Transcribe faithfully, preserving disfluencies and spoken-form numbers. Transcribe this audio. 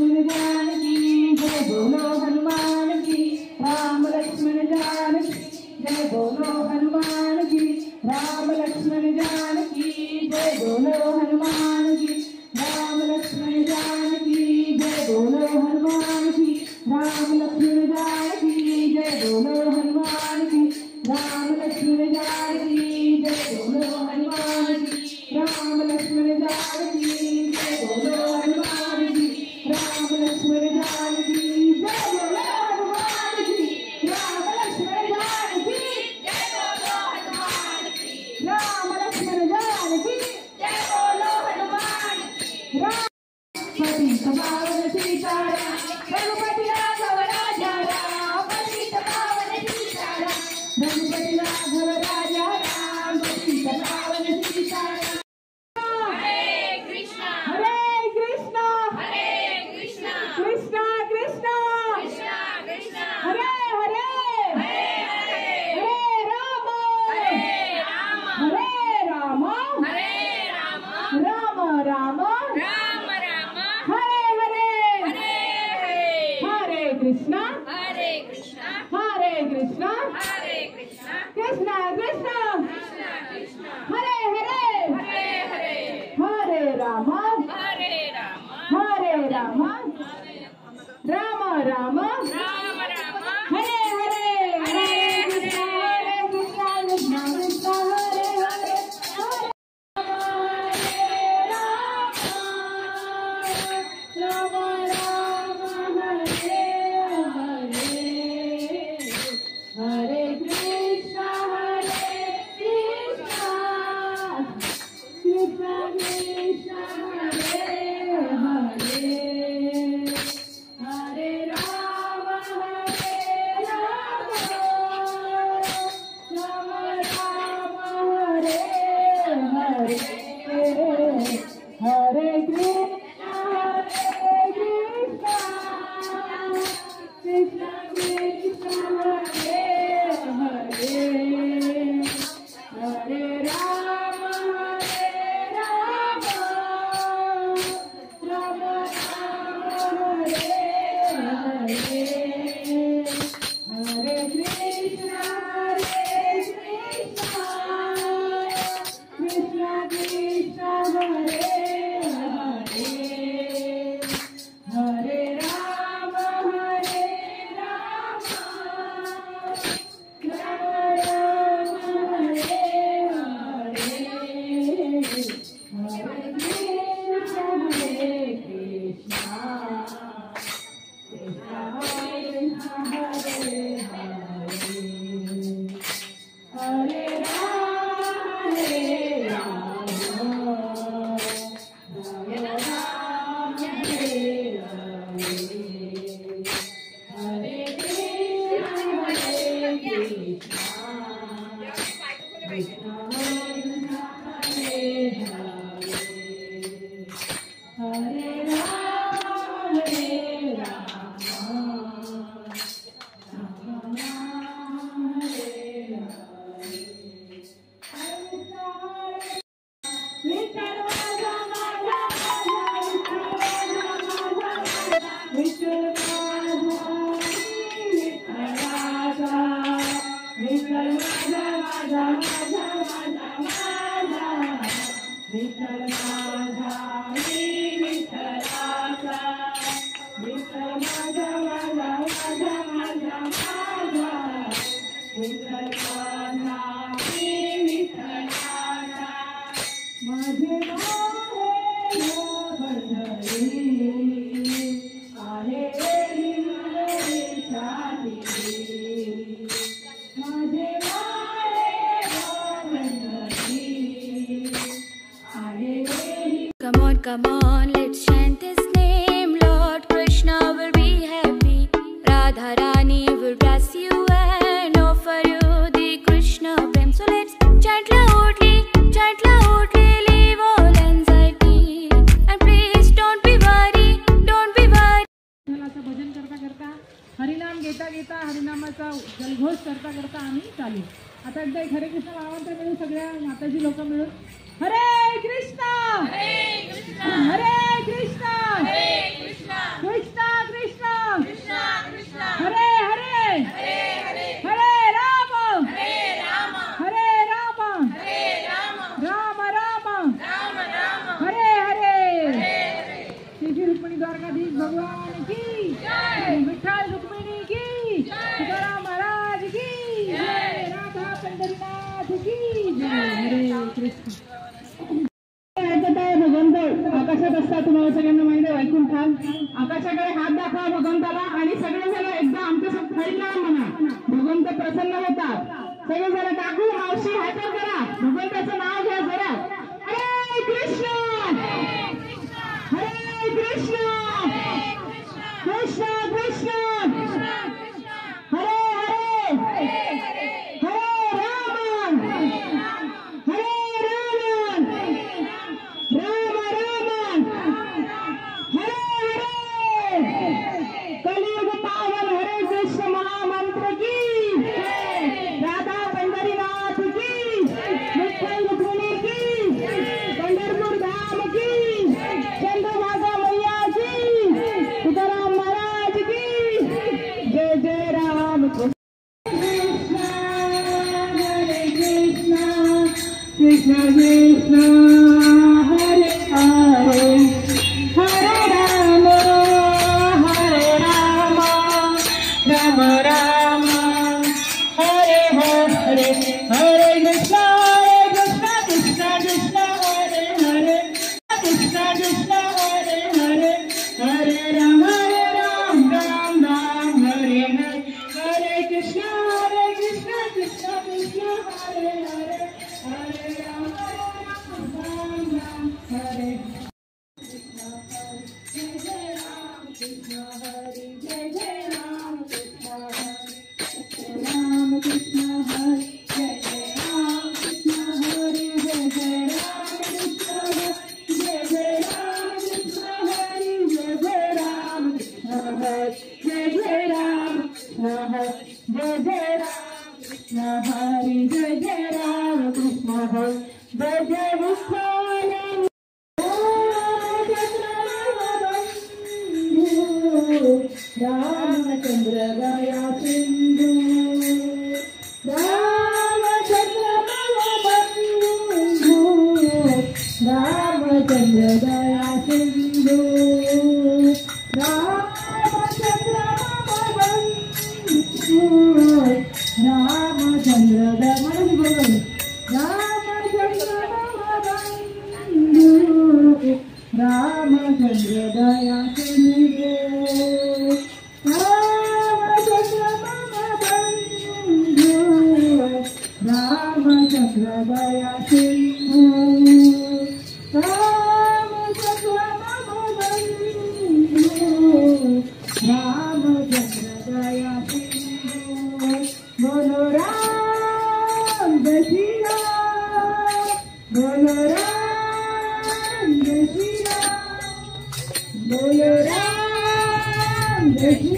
लक्ष्मण जानकी जय बोलो हनुमान की। राम लक्ष्मण जानकी जय बोलो हनुमान की। राम लक्ष्मण जानकी जय बोलो हनुमान की। राम लक्ष्मण जानकी जय बोलो हनुमान की। राम लक्ष्मण जानकी जय बोलो हनुमान की। राम लक्ष्मण जानकी जय बोलो हनुमान की। राम लक्ष्मण जानकी जय बोलो हनुमान की। राम लक्ष्मण जानकी जय बोलो हनुमान की। राम लक्ष्मण जानकी जय बोलो हनुमान की। राम लक्ष्मण जानकी जय बोलो हनुमान की। राम पति पावन सीताराम रघुपति राघव राजा राम। पति पावन सीताराम रघुपति राघव राजा राम। पति पावन सीताराम। हरे कृष्णा हरे कृष्णा हरे कृष्णा कृष्णा कृष्णा कृष्णा कृष्णा हरे हरे हरे हरे हरे राम हरे राम हरे राम हरे राम राम राम राम राम हरे हरे हरे हरे हरे कृष्णा हरे कृष्णा हरे कृष्णा हरे कृष्णा कृष्णा कृष्णा कृष्णा कृष्णा हरे हरे हरे हरे हरे राम हरे राम हरे राम राम राम राम राम हरे हरे हरे कृष्णा हरे कृष्णा कृष्णा कृष्णा हरे हरे हरे राम राम हरे हरे हरे कृष्णा हरे कृष्णा कृष्णा कृष्णा हरे हरे हरे राम हरे राम राम राम हरे हरे हरे कृष्णा हरे कृष्णा कृष्णा कृष्णा हरे हरे हरे राम हरे राम राम राम हरे हरे हरे कृष्णा हरे कृष्णा कृष्णा कृष्णा हरे हरे हरे राम हरे राम राम राम हरे हरे हरे कृष्णा हरे कृष्णा कृष्णा कृष्णा हरे हरे हरे राम हरे राम राम राम हरे हरे हरे कृष्णा हरे कृष्णा कृष्णा कृष्णा हरे हरे हरे राम हरे राम राम राम हरे हरे विठ्ठल माझा माझा माझा विठ्ठल माझा विठ्ठलाचा विठ्ठल माझा माझा माझा माझा माझा विठ्ठल माझा मी विठ्ठलाचा विठ्ठल माझा माझा माझा माझा माझा विठ्ठल माझा मी विठ्ठलाचा माझे माहेर पंढरी आहे हिंगणेशाची माझे माहेर पंढरी आहे. Come on, come on, let's chant His name. Lord Krishna will be happy. Radha Rani will bless you and offer you the Krishna prem. So let's chant loudly, chant loudly, leave all anxiety. And please don't be worried, don't be worried. भजन करता करता हरिनाम घेता घेता हरिनामाचा जलघोष करता करता आम्ही चालू. आता एकदा एक हरे कृष्ण नावांतर मिळून सगळ्या माताजी लोक मिळून हरे कृष्णा हरे कृष्णा हरे कृष्णा हरे कृष्णा हनुमान की जय, विठ्ठल रुक्मिणी की जय, तुकाराम महाराज की जय, राधा पंढरीनाथ की जय. हरे कृष्ण. ऐकत आहे भगवंत आकाशात असतात, तुम्हाला सगळ्यांना माहिती आहे. वैकुंठ आकाशाकडे हात दाखवा भगवंताला आणि सगळे जण एकदा आमच्या सोबत हरिनाम म्हणा. भगवंत प्रसन्न होतात. सगळे जण काकू मावशी हातात करा, भगवंताचं नाव घ्या जरा. हरे कृष्ण हरे कृष्ण कृष्ण कृष्ण हरे हरे हरे राम हरे राम राम राम हरे हरे. कलियुग पावन हरे कृष्ण महामंत्र की राधा पंढरीनाथ की विठ्ठल रुक्मिणी की पंढरपूर धाम की चंद्रभागा मैया की तुकाराम महाराज की जय. जय राम कृष्ण हरे कृष्ण कृष्ण कृष्ण हरे हरे हरे राम हरे राम राम राम हरे हरे हरे कृष्ण कृष्ण कृष्ण हरे हरे कृष्ण कृष्ण हरे हरे हरे राम हरे राम राम राम हरे हरे हरे कृष्ण हरे कृष्ण कृष्ण कृष्ण हरे हरे हरे राम हरे राम राम राम हरे. जय जय राम कृष्ण हरे जय जय राम कृष्ण हरे राम कृष्ण हरे जय जय राम कृष्ण हरे जय जय राम कृष्ण हरे जय जय राम कृष्ण हरे जय जय राम कृष्ण हरे जय जय राम कृष्ण हरे जय जय राम कृष्ण हरे जय जय राम कृष्ण हरे जय जय विठ्ठल. रामचंद्र दया सिंधु रामचंद्र बंधु रामचंद्र दया सिंधु रामचंद्र बंधु रामचंद्र दया रामचंद्र बंधु रामचंद्र दया सिंधु रामचंद्र दया सिंधु रामचंद्र बंधु रामचंद्र दया सिंधु. बोलो राम जय श्री राम बोलो राम जय श्री राम बोलो राम जय श्री